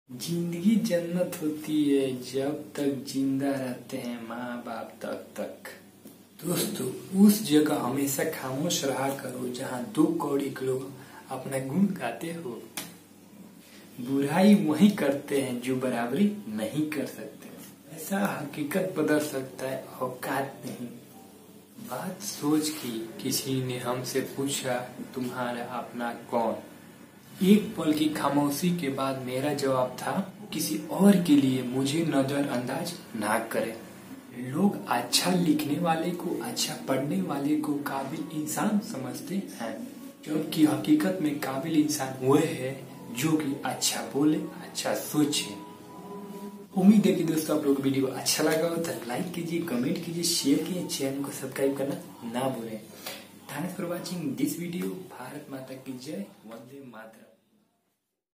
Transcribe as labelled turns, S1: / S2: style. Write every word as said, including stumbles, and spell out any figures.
S1: जिंदगी जन्नत होती है जब तक जिंदा रहते हैं माँ बाप तब तक। दोस्तों, उस जगह हमेशा खामोश रहा करो जहाँ दो कौड़ी लोग अपना गुण गाते हो। बुराई वही करते हैं जो बराबरी नहीं कर सकते। ऐसा हकीकत बदल सकता है, औकात नहीं। बात सोच की किसी ने हमसे पूछा, तुम्हारा अपना कौन? एक पल की खामोशी के बाद मेरा जवाब था, किसी और के लिए मुझे नजरअंदाज ना करें। लोग अच्छा लिखने वाले को, अच्छा पढ़ने वाले को काबिल इंसान समझते हैं, जबकि हकीकत में काबिल इंसान वह है जो कि अच्छा बोले, अच्छा सोचे। उम्मीद है कि दोस्तों आप लोग को वीडियो अच्छा लगा हो तो लाइक कीजिए, कमेंट कीजिए, शेयर कीजिए, चैनल को सब्सक्राइब करना ना भूलें। Thanks for watching this video. Bharat माता की जय, वंदे मातरम।